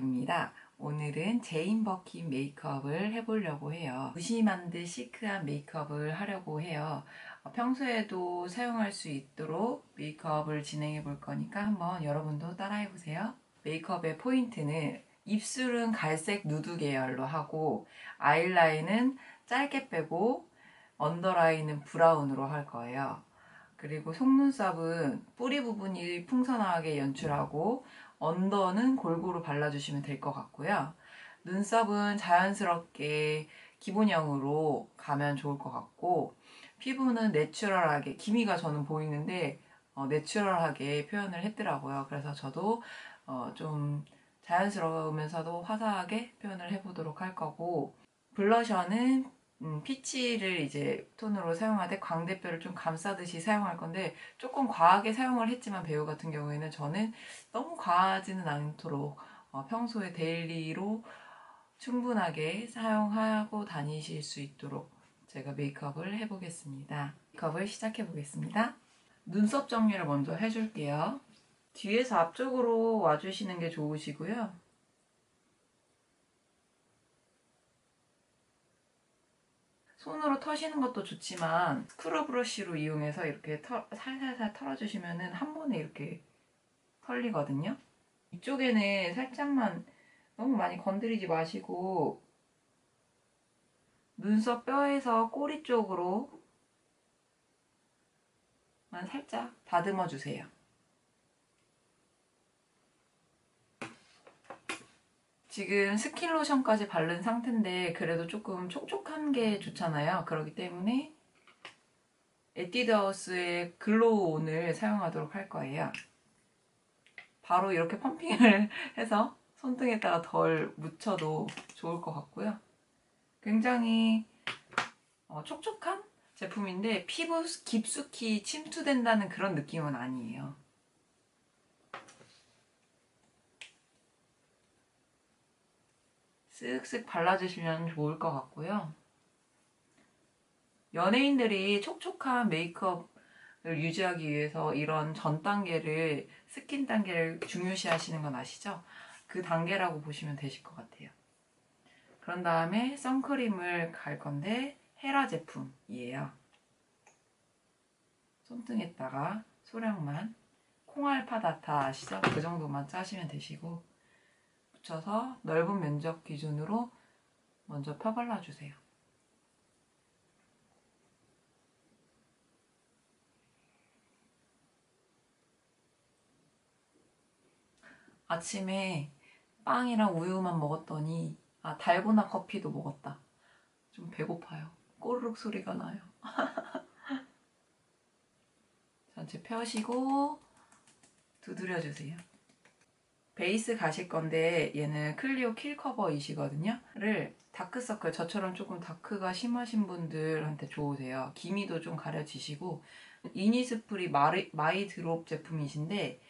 메이크업입니다. 오늘은 제인 버킨 메이크업을 해보려고 해요. 무심한 듯 시크한 메이크업을 하려고 해요. 평소에도 사용할 수 있도록 메이크업을 진행해 볼 거니까 한번 여러분도 따라해 보세요. 메이크업의 포인트는 입술은 갈색 누드 계열로 하고 아이라인은 짧게 빼고 언더라인은 브라운으로 할 거예요. 그리고 속눈썹은 뿌리 부분이 풍성하게 연출하고 언더는 골고루 발라주시면 될 것 같고요. 눈썹은 자연스럽게 기본형으로 가면 좋을 것 같고, 피부는 내추럴하게, 기미가 저는 보이는데 내추럴하게 표현을 했더라고요. 그래서 저도 좀 자연스러우면서도 화사하게 표현을 해보도록 할 거고, 블러셔는 피치를 이제 톤으로 사용하되 광대뼈를 좀 감싸듯이 사용할 건데, 조금 과하게 사용을 했지만 배우 같은 경우에는 저는 너무 과하지는 않도록 평소에 데일리로 충분하게 사용하고 다니실 수 있도록 제가 메이크업을 해보겠습니다. 메이크업을 시작해 보겠습니다. 눈썹 정리를 먼저 해줄게요. 뒤에서 앞쪽으로 와주시는 게 좋으시고요. 손으로 터시는 것도 좋지만 스크럽 브러쉬로 이용해서 이렇게 살살살 털어주시면 한 번에 이렇게 털리거든요. 이쪽에는 살짝만, 너무 많이 건드리지 마시고 눈썹 뼈에서 꼬리 쪽으로만 살짝 다듬어 주세요. 지금 스킨로션까지 바른 상태인데 그래도 조금 촉촉한 게 좋잖아요. 그렇기 때문에 에뛰드하우스의 글로우온을 사용하도록 할 거예요. 바로 이렇게 펌핑을 해서 손등에다가 덜 묻혀도 좋을 것 같고요. 굉장히 촉촉한 제품인데 피부 깊숙이 침투된다는 그런 느낌은 아니에요. 쓱쓱 발라주시면 좋을 것 같고요. 연예인들이 촉촉한 메이크업을 유지하기 위해서 이런 전 단계를, 스킨 단계를 중요시 하시는 건 아시죠? 그 단계라고 보시면 되실 것 같아요. 그런 다음에 선크림을 갈 건데 헤라 제품이에요. 손등에다가 소량만, 콩알파다타 아시죠? 그 정도만 짜시면 되시고, 묻혀서 넓은 면적 기준으로 먼저 펴발라주세요. 아침에 빵이랑 우유만 먹었더니 달고나 커피도 먹었다. 좀 배고파요. 꼬르륵 소리가 나요. 전체 펴시고 두드려주세요. 베이스 가실 건데 얘는 클리오 킬 커버이시거든요. 를 다크서클, 저처럼 조금 다크가 심하신 분들한테 좋으세요. 기미도 좀 가려지시고, 이니스프리 마이 드롭 제품이신데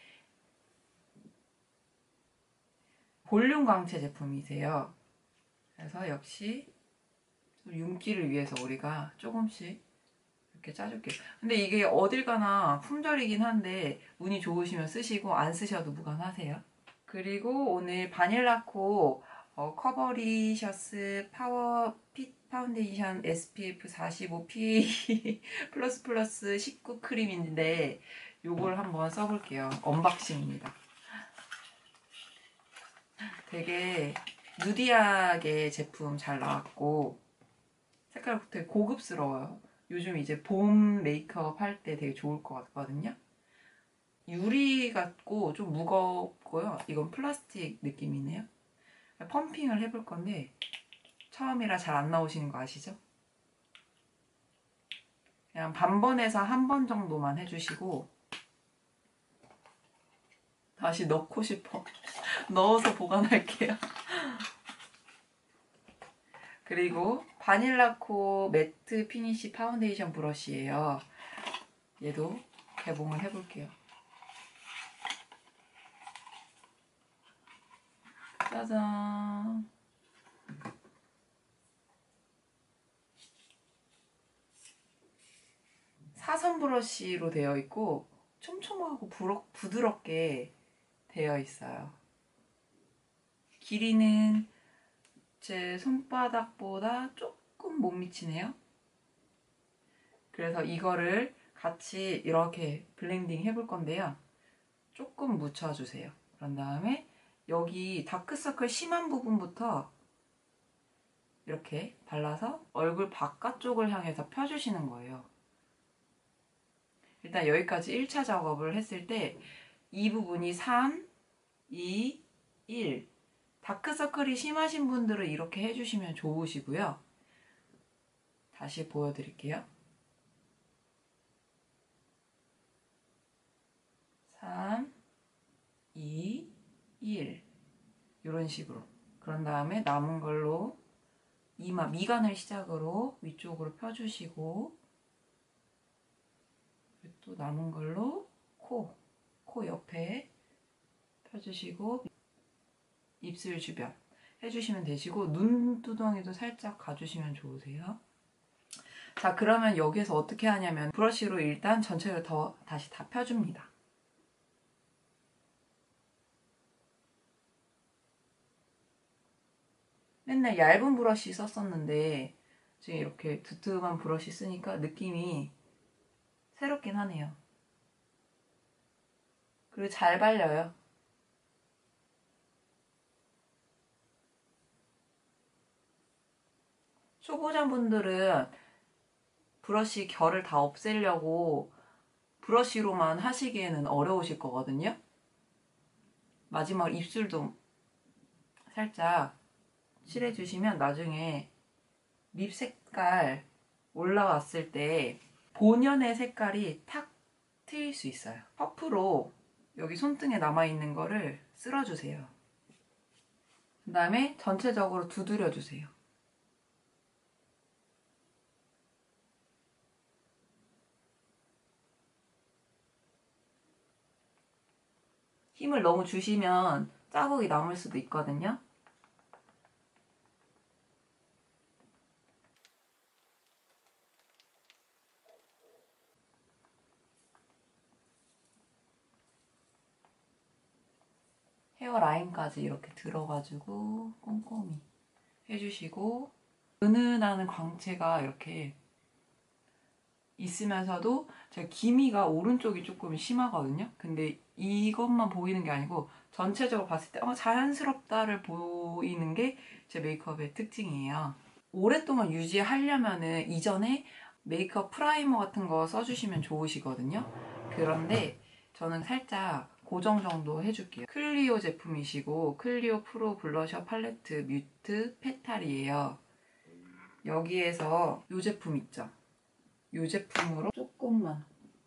볼륨 광채 제품이세요. 그래서 역시 윤기를 위해서 우리가 조금씩 이렇게 짜줄게요. 근데 이게 어딜 가나 품절이긴 한데 운이 좋으시면 쓰시고 안 쓰셔도 무관하세요. 그리고 오늘 바닐라코 커버리셔스 파워 핏 파운데이션 SPF 45 PA 플러스 19 크림인데 요걸 한번 써볼게요. 언박싱입니다. 되게 누디하게 제품 잘 나왔고 색깔 되게 고급스러워요. 요즘 이제 봄 메이크업 할 때 되게 좋을 것 같거든요. 유리 같고 좀 무겁고요. 이건 플라스틱 느낌이네요. 펌핑을 해볼 건데 처음이라 잘 안 나오시는 거 아시죠? 그냥 반번에서 한 번 정도만 해주시고 다시 넣고 싶어. 넣어서 보관할게요. 그리고 바닐라코 매트 피니쉬 파운데이션 브러쉬예요. 얘도 개봉을 해볼게요. 짜잔. 사선 브러쉬로 되어 있고 촘촘하고 부드럽게 되어 있어요. 길이는 제 손바닥보다 조금 못 미치네요. 그래서 이거를 같이 이렇게 블렌딩 해볼 건데요. 조금 묻혀주세요. 그런 다음에 여기 다크서클 심한 부분부터 이렇게 발라서 얼굴 바깥쪽을 향해서 펴주시는 거예요. 일단 여기까지 1차 작업을 했을 때 이 부분이 3, 2, 1 다크서클이 심하신 분들은 이렇게 해주시면 좋으시고요. 다시 보여드릴게요. 3, 2, 1 이런 식으로. 그런 다음에 남은 걸로 이마, 미간을 시작으로 위쪽으로 펴주시고, 또 남은 걸로 코 옆에 펴주시고, 입술 주변 해주시면 되시고, 눈두덩이도 살짝 가주시면 좋으세요. 자, 그러면 여기서 어떻게 하냐면 브러쉬로 일단 전체를 다시 다 펴줍니다. 맨날 얇은 브러쉬 썼었는데 지금 이렇게 두툼한 브러쉬 쓰니까 느낌이 새롭긴 하네요. 그리고 잘 발려요. 초보자분들은 브러쉬 결을 다 없애려고 브러쉬로만 하시기에는 어려우실 거거든요. 마지막 입술도 살짝 칠해주시면 나중에 립 색깔 올라왔을 때 본연의 색깔이 탁 트일 수 있어요. 퍼프로 여기 손등에 남아있는 거를 쓸어주세요. 그 다음에 전체적으로 두드려주세요. 힘을 너무 주시면 자국이 남을 수도 있거든요. 헤어라인까지 이렇게 들어가지고 꼼꼼히 해주시고, 은은한 광채가 이렇게 있으면서도 제가 기미가 오른쪽이 조금 심하거든요. 근데 이것만 보이는 게 아니고 전체적으로 봤을 때 자연스럽다를 보이는 게 제 메이크업의 특징이에요. 오랫동안 유지하려면은 이전에 메이크업 프라이머 같은 거 써주시면 좋으시거든요. 그런데 저는 살짝 고정 정도 해줄게요. 클리오 제품이시고 클리오 프로 블러셔 팔레트 뮤트 페탈이에요. 여기에서 이 제품 있죠? 이 제품으로 조금만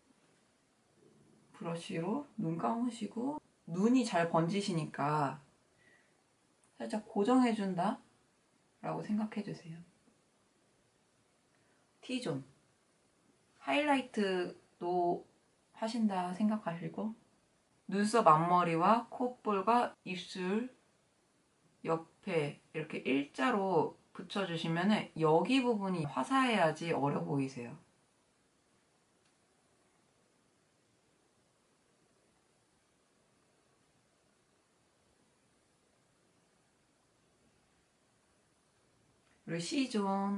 브러쉬로 눈 감으시고, 눈이 잘 번지시니까 살짝 고정해준다 라고 생각해주세요. T존 하이라이트도 하신다 생각하시고, 눈썹 앞머리와 콧볼과 입술 옆에 이렇게 일자로 붙여주시면 여기 부분이 화사해야지 어려 보이세요. 그리고 C존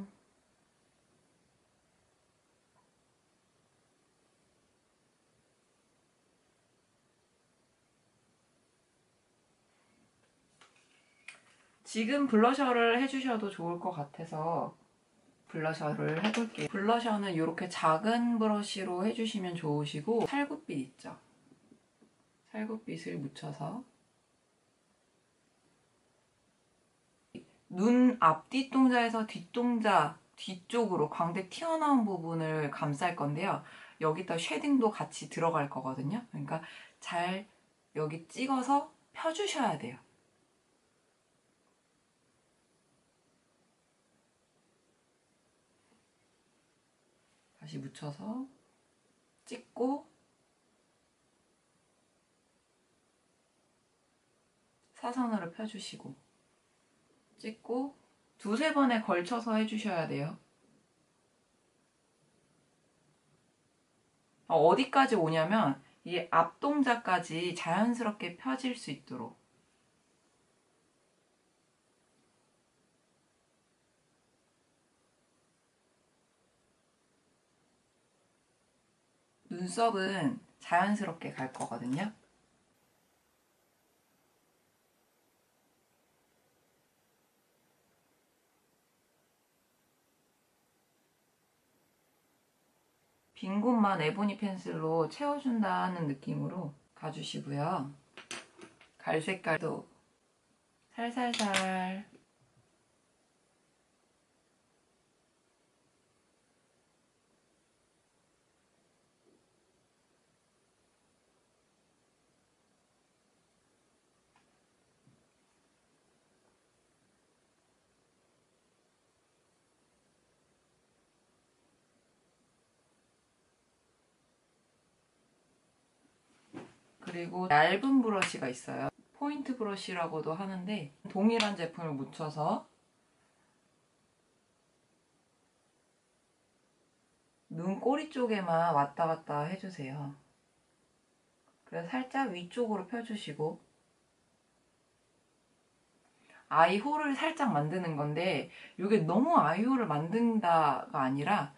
지금 블러셔를 해주셔도 좋을 것 같아서 블러셔를 해볼게요. 블러셔는 이렇게 작은 브러쉬로 해주시면 좋으시고, 살구빛 있죠? 살구빛을 묻혀서 눈 앞뒤동자에서 뒷동자 뒤쪽으로 광대 튀어나온 부분을 감쌀 건데요. 여기다 쉐딩도 같이 들어갈 거거든요. 그러니까 잘 여기 찍어서 펴주셔야 돼요. 다시 묻혀서 찍고 사선으로 펴주시고 찍고 두세 번에 걸쳐서 해주셔야 돼요. 어디까지 오냐면 이 앞동자까지 자연스럽게 펴질 수 있도록. 눈썹은 자연스럽게 갈 거거든요. 빈 곳만 에보니 펜슬로 채워준다는 느낌으로 가주시고요. 갈 색깔도 살살살 그리고 얇은 브러쉬가 있어요. 포인트 브러쉬라고도 하는데 동일한 제품을 묻혀서 눈꼬리 쪽에만 왔다 갔다 해주세요. 그래서 살짝 위쪽으로 펴주시고 아이홀을 살짝 만드는 건데 이게 너무 아이홀을 만든다가 아니라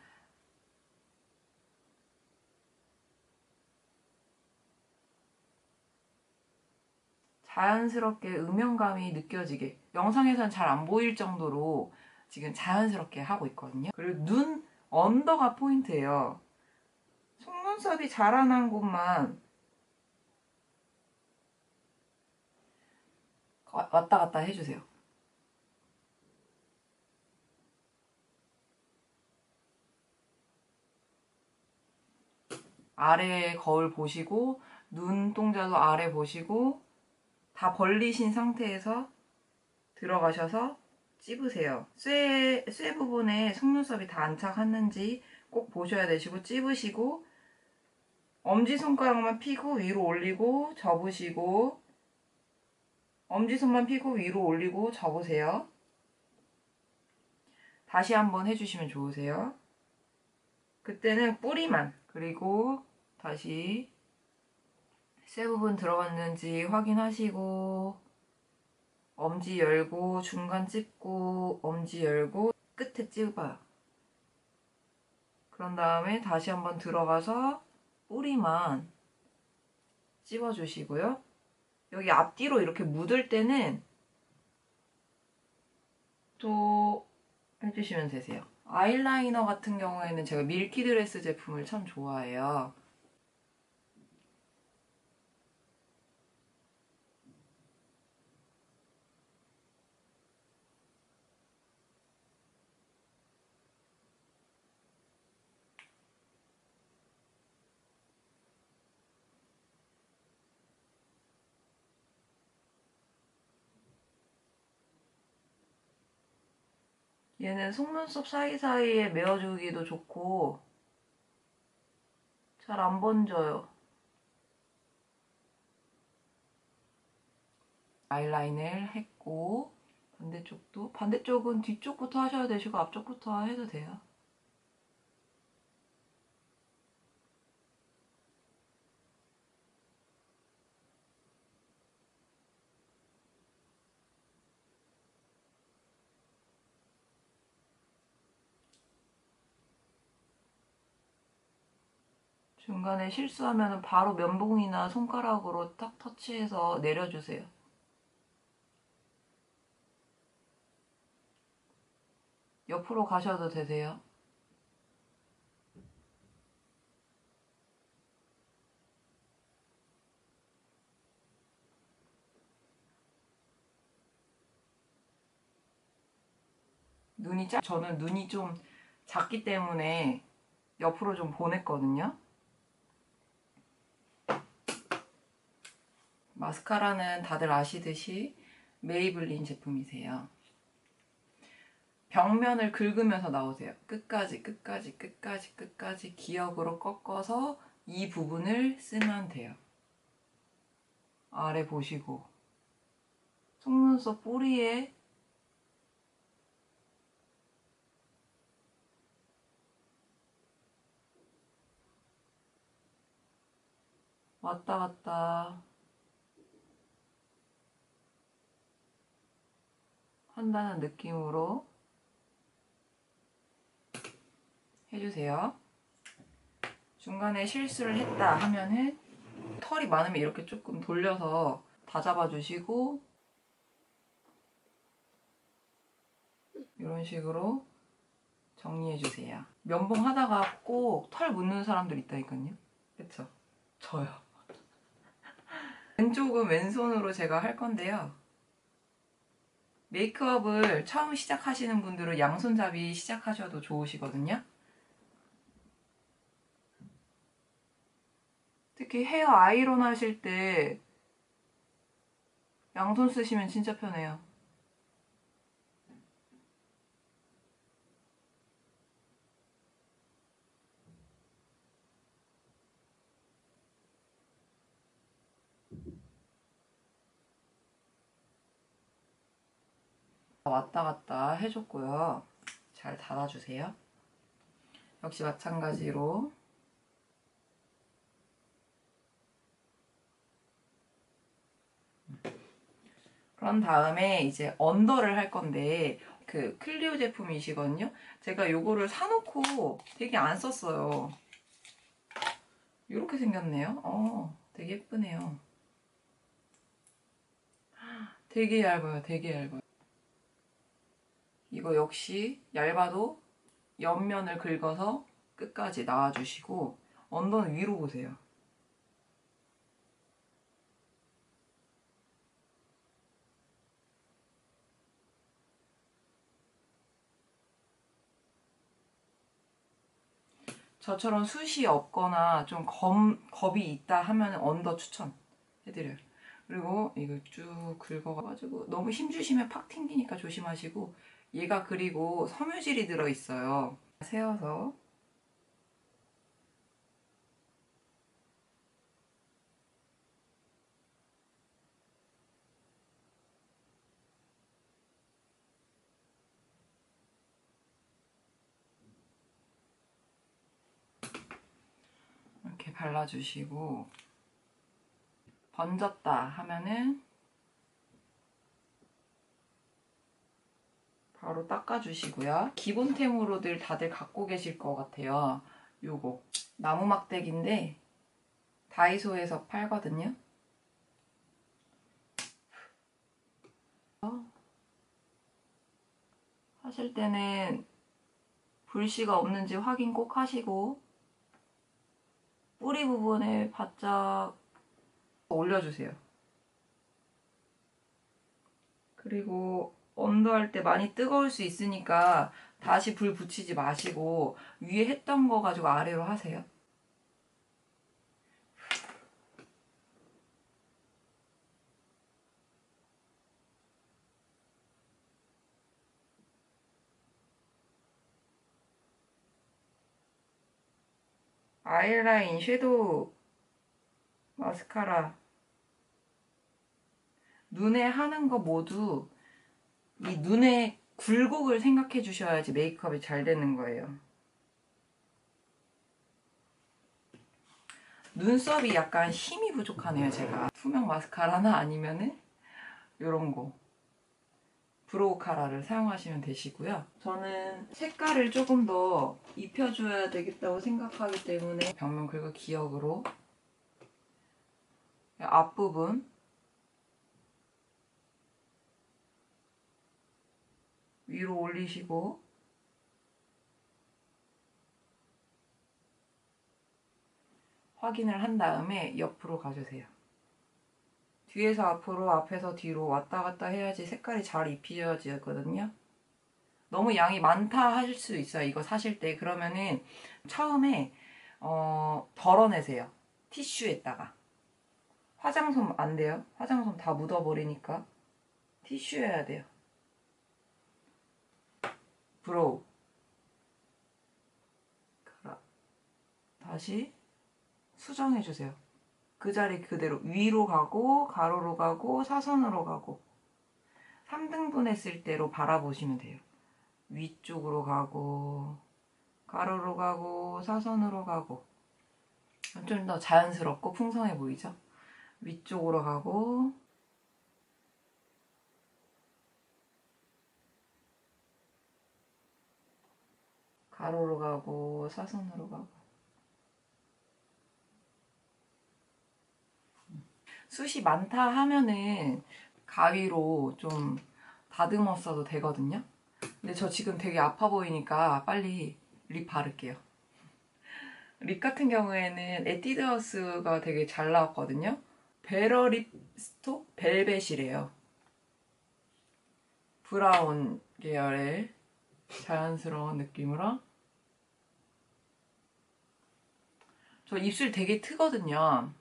자연스럽게 음영감이 느껴지게 영상에서는 잘 안 보일 정도로 지금 자연스럽게 하고 있거든요. 그리고 눈 언더가 포인트예요. 속눈썹이 자라난 곳만 왔다 갔다 해주세요. 아래 거울 보시고 눈동자도 아래 보시고 다 벌리신 상태에서 들어가셔서 찝으세요. 쇠 부분에 속눈썹이 다 안착했는지 꼭 보셔야 되시고 찝으시고 엄지손가락만 펴고 위로 올리고 접으시고 엄지손만 펴고 위로 올리고 접으세요. 다시 한번 해주시면 좋으세요. 그때는 뿌리만 그리고 다시 쇠 부분 들어갔는지 확인하시고 엄지 열고 중간 찝고 엄지 열고 끝에 찝어요. 그런 다음에 다시 한번 들어가서 뿌리만 찝어주시고요. 여기 앞뒤로 이렇게 묻을 때는 또 해주시면 되세요. 아이라이너 같은 경우에는 제가 밀키드레스 제품을 참 좋아해요. 얘는 속눈썹 사이사이에 메어주기도 좋고 잘 안 번져요. 아이라인을 했고 반대쪽은 뒤쪽부터 하셔야 되시고 앞쪽부터 해도 돼요. 중간에 실수하면 바로 면봉이나 손가락으로 딱 터치해서 내려주세요. 옆으로 가셔도 되세요. 저는 눈이 좀 작기 때문에 옆으로 좀 보냈거든요. 마스카라는 다들 아시듯이 메이블린 제품이세요. 벽면을 긁으면서 나오세요. 끝까지 끝까지 끝까지 끝까지 기역으로 꺾어서 이 부분을 쓰면 돼요. 아래 보시고 속눈썹 뿌리에 왔다 갔다 한다는 느낌으로 해주세요. 중간에 실수를 했다 하면은 털이 많으면 이렇게 조금 돌려서 다 잡아주시고 이런 식으로 정리해주세요. 면봉 하다가 꼭 털 묻는 사람들 있다니까요. 그쵸? 저요. 왼쪽은 왼손으로 제가 할 건데요. 메이크업을 처음 시작하시는 분들은 양손잡이 시작하셔도 좋으시거든요. 특히 헤어 아이론 하실 때 양손 쓰시면 진짜 편해요. 왔다 갔다 해줬고요. 잘 닫아주세요. 역시 마찬가지로 그런 다음에 이제 언더를 할 건데 그 클리오 제품이시거든요. 제가 요거를 사놓고 되게 안 썼어요. 이렇게 생겼네요. 되게 예쁘네요. 되게 얇아요. 되게 얇아요. 이거 역시 얇아도 옆면을 긁어서 끝까지 놔주시고 언더는 위로 보세요. 저처럼 숱이 없거나 좀 겁이 있다 하면 언더 추천해드려요. 그리고 이걸 쭉 긁어가지고 너무 힘주시면 팍 튕기니까 조심하시고 얘가 그리고 섬유질이 들어있어요. 세워서 이렇게 발라주시고 번졌다 하면은 바로 닦아주시고요. 기본템으로들 다들 갖고 계실 것 같아요. 요거 나무 막대기인데 다이소에서 팔거든요. 하실 때는 불씨가 없는지 확인 꼭 하시고 뿌리 부분에 바짝 올려주세요. 그리고 언더할 때 많이 뜨거울 수 있으니까 다시 불 붙이지 마시고 위에 했던 거 가지고 아래로 하세요. 아이라인, 섀도우, 마스카라 눈에 하는 거 모두 이 눈의 굴곡을 생각해 주셔야지 메이크업이 잘 되는 거예요. 눈썹이 약간 힘이 부족하네요, 제가. 투명 마스카라나 아니면은 요런 거 브로우 카라를 사용하시면 되시고요. 저는 색깔을 조금 더 입혀줘야 되겠다고 생각하기 때문에 벽면 긁어 기역으로 앞부분 위로 올리시고 확인을 한 다음에 옆으로 가주세요. 뒤에서 앞으로, 앞에서 뒤로 왔다 갔다 해야지 색깔이 잘 입혀지거든요. 너무 양이 많다 하실 수 있어요. 이거 사실 때. 그러면은 처음에 덜어내세요. 티슈에다가. 화장솜 안 돼요. 화장솜 다 묻어버리니까. 티슈 해야 돼요. 브로우. 다시 수정해주세요. 그 자리 그대로 위로 가고 가로로 가고 사선으로 가고 3등분 했을 때로 바라보시면 돼요. 위쪽으로 가고 가로로 가고 사선으로 가고 좀 더 자연스럽고 풍성해 보이죠? 위쪽으로 가고 가로로 가고 사선으로 가고 숱이 많다 하면은 가위로 좀 다듬었어도 되거든요. 근데 저 지금 되게 아파 보이니까 빨리 립 바를게요. 립 같은 경우에는 에뛰드하우스가 되게 잘 나왔거든요. 베러 립스톡 벨벳이래요. 브라운 계열의 자연스러운 느낌으로. 저 입술 되게 트거든요.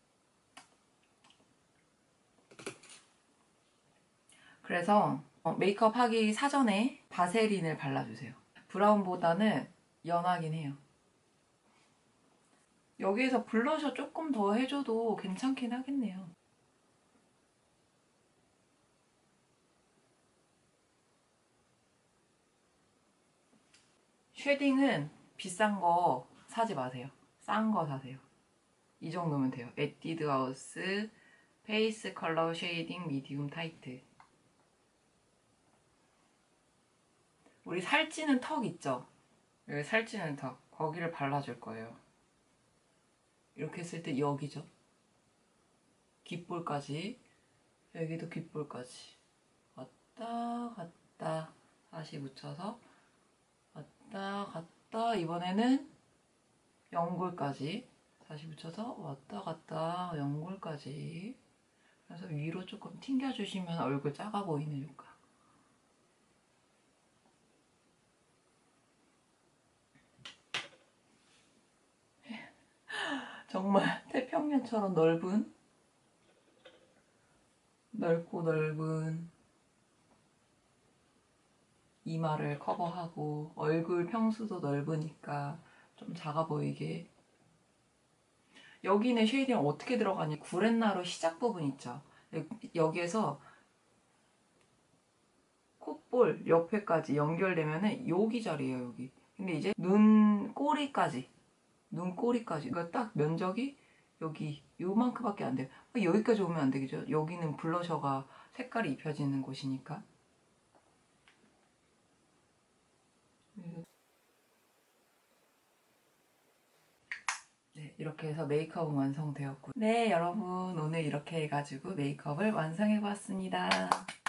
그래서 메이크업 하기 사전에 바세린을 발라주세요. 브라운보다는 연하긴 해요. 여기에서 블러셔 조금 더 해줘도 괜찮긴 하겠네요. 쉐딩은 비싼 거 사지 마세요. 싼 거 사세요. 이 정도면 돼요. 에뛰드하우스 페이스 컬러 쉐이딩 미디움 타이트. 우리 살찌는 턱 있죠? 여기 살찌는 턱. 거기를 발라줄 거예요. 이렇게 했을 때 여기죠. 귓볼까지. 여기도 귓볼까지. 왔다 갔다 다시 묻혀서 왔다 갔다. 이번에는 연골까지 다시 묻혀서 왔다 갔다 연골까지. 그래서 위로 조금 튕겨주시면 얼굴 작아 보이는 효과. 정말 태평양처럼 넓고 넓은 이마를 커버하고 얼굴 평수도 넓으니까 좀 작아 보이게. 여기는 쉐이딩 어떻게 들어가냐, 구렛나루 시작 부분 있죠. 여기에서 콧볼 옆에까지 연결되면은 여기 자리예요, 여기. 근데 이제 눈꼬리까지 그러니까 딱 면적이 여기 요만큼밖에 안 돼요. 여기까지 오면 안 되겠죠. 여기는 블러셔가 색깔이 입혀지는 곳이니까. 네, 이렇게 해서 메이크업은 완성되었고, 네, 여러분 오늘 이렇게 해가지고 메이크업을 완성해봤습니다.